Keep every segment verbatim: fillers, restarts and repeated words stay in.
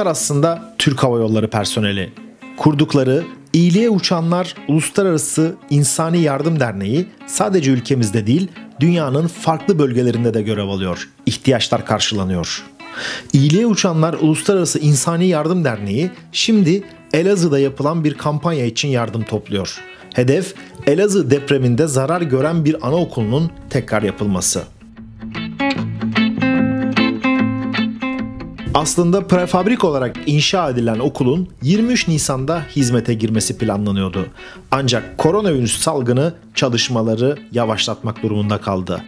Bunlar aslında Türk Hava Yolları personeli. Kurdukları İyiliğe Uçanlar Uluslararası İnsani Yardım Derneği sadece ülkemizde değil, dünyanın farklı bölgelerinde de görev alıyor. İhtiyaçlar karşılanıyor. İyiliğe Uçanlar Uluslararası İnsani Yardım Derneği şimdi Elazığ'da yapılan bir kampanya için yardım topluyor. Hedef, Elazığ depreminde zarar gören bir anaokulunun tekrar yapılması. Aslında prefabrik olarak inşa edilen okulun yirmi üç Nisan'da hizmete girmesi planlanıyordu. Ancak koronavirüs salgını çalışmaları yavaşlatmak durumunda kaldı.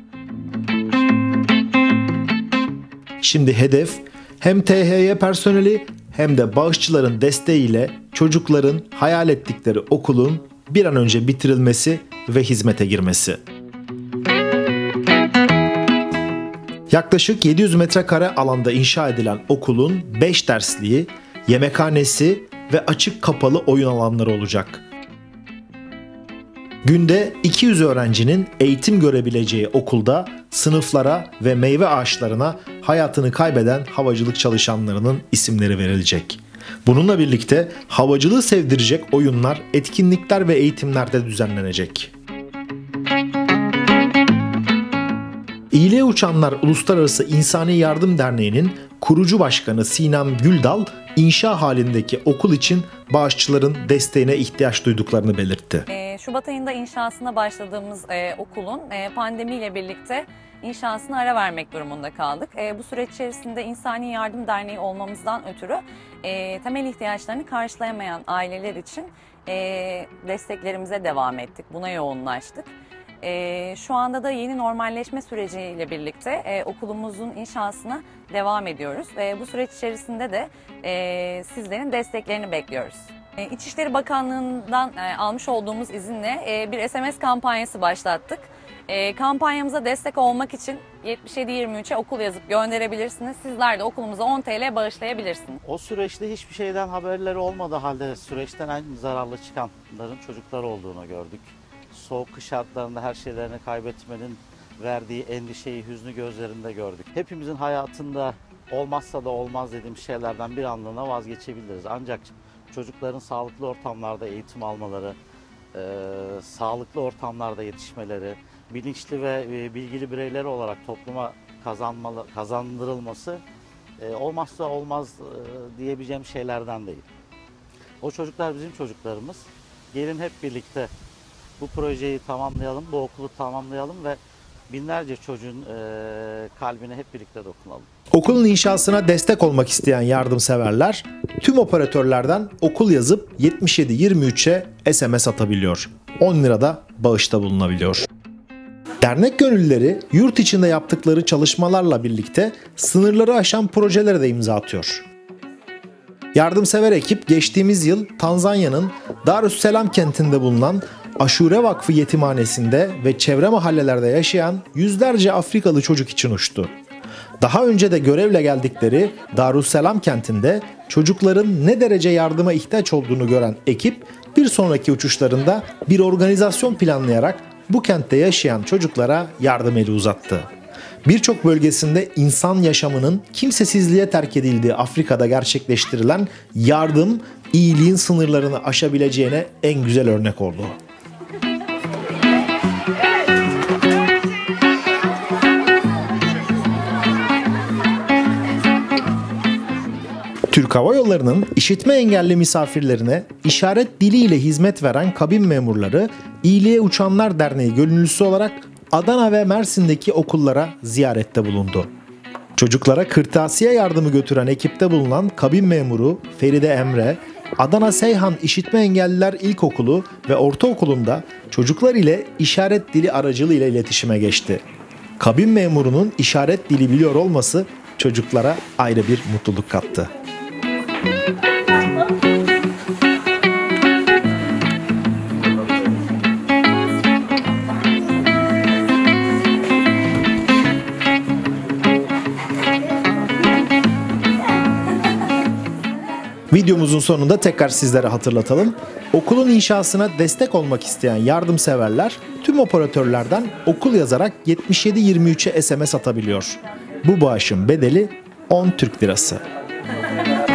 Şimdi hedef hem T H Y personeli hem de bağışçıların desteğiyle çocukların hayal ettikleri okulun bir an önce bitirilmesi ve hizmete girmesi. Yaklaşık yedi yüz metrekare alanda inşa edilen okulun beş dersliği, yemekhanesi ve açık kapalı oyun alanları olacak. Günde iki yüz öğrencinin eğitim görebileceği okulda sınıflara ve meyve ağaçlarına hayatını kaybeden havacılık çalışanlarının isimleri verilecek. Bununla birlikte havacılığı sevdirecek oyunlar, etkinlikler ve eğitimler de düzenlenecek. İyiliğe Uçanlar Uluslararası İnsani Yardım Derneği'nin kurucu başkanı Sinem Güldal, inşa halindeki okul için bağışçıların desteğine ihtiyaç duyduklarını belirtti. Şubat ayında inşasına başladığımız e, okulun e, pandemiyle birlikte inşasına ara vermek durumunda kaldık. E, bu süreç içerisinde İnsani Yardım Derneği olmamızdan ötürü e, temel ihtiyaçlarını karşılayamayan aileler için e, desteklerimize devam ettik. Buna yoğunlaştık. E, şu anda da yeni normalleşme süreciyle birlikte e, okulumuzun inşasına devam ediyoruz. E, bu süreç içerisinde de e, sizlerin desteklerini bekliyoruz. E, İçişleri Bakanlığı'ndan e, almış olduğumuz izinle e, bir S M S kampanyası başlattık. E, kampanyamıza destek olmak için yetmiş yedi yirmi üçe okul yazıp gönderebilirsiniz. Sizler de okulumuza on TL bağışlayabilirsiniz. O süreçte hiçbir şeyden haberleri olmadığı halde süreçten en zararlı çıkanların çocuklar olduğunu gördük. Soğuk kış şartlarında her şeylerini kaybetmenin verdiği endişeyi, hüznü gözlerinde gördük. Hepimizin hayatında olmazsa da olmaz dediğim şeylerden bir anlığına vazgeçebiliriz. Ancak çocukların sağlıklı ortamlarda eğitim almaları, e, sağlıklı ortamlarda yetişmeleri, bilinçli ve e, bilgili bireyler olarak topluma kazanmalı, kazandırılması e, olmazsa olmaz e, diyebileceğim şeylerden değil. O çocuklar bizim çocuklarımız. Gelin hep birlikte bu projeyi tamamlayalım, bu okulu tamamlayalım ve binlerce çocuğun e, kalbine hep birlikte dokunalım. Okulun inşasına destek olmak isteyen yardımseverler tüm operatörlerden okul yazıp yetmiş yedi yirmi üçe S M S atabiliyor. on lirada bağışta bulunabiliyor. Dernek gönüllüleri yurt içinde yaptıkları çalışmalarla birlikte sınırları aşan projelere de imza atıyor. Yardımsever ekip geçtiğimiz yıl Tanzanya'nın Darüsselam kentinde bulunan Aşure Vakfı Yetimhanesi'nde ve çevre mahallelerde yaşayan yüzlerce Afrikalı çocuk için uçtu. Daha önce de görevle geldikleri Darüsselam kentinde çocukların ne derece yardıma ihtiyaç olduğunu gören ekip bir sonraki uçuşlarında bir organizasyon planlayarak bu kentte yaşayan çocuklara yardım eli uzattı. Birçok bölgesinde insan yaşamının kimsesizliğe terk edildiği Afrika'da gerçekleştirilen yardım, iyiliğin sınırlarını aşabileceğine en güzel örnek oldu. Türk Hava Yolları'nın işitme engelli misafirlerine işaret diliyle hizmet veren kabin memurları İyiliğe Uçanlar Derneği gönüllüsü olarak Adana ve Mersin'deki okullara ziyarette bulundu. Çocuklara kırtasiye yardımı götüren ekipte bulunan kabin memuru Feride Emre, Adana Seyhan İşitme Engelliler İlkokulu ve Ortaokulu'nda çocuklar ile işaret dili aracılığıyla iletişime geçti. Kabin memurunun işaret dili biliyor olması çocuklara ayrı bir mutluluk kattı. Videomuzun sonunda tekrar sizlere hatırlatalım. Okulun inşasına destek olmak isteyen yardımseverler tüm operatörlerden okul yazarak yetmiş yedi yirmi üçe S M S atabiliyor. Bu bağışın bedeli on Türk lirası.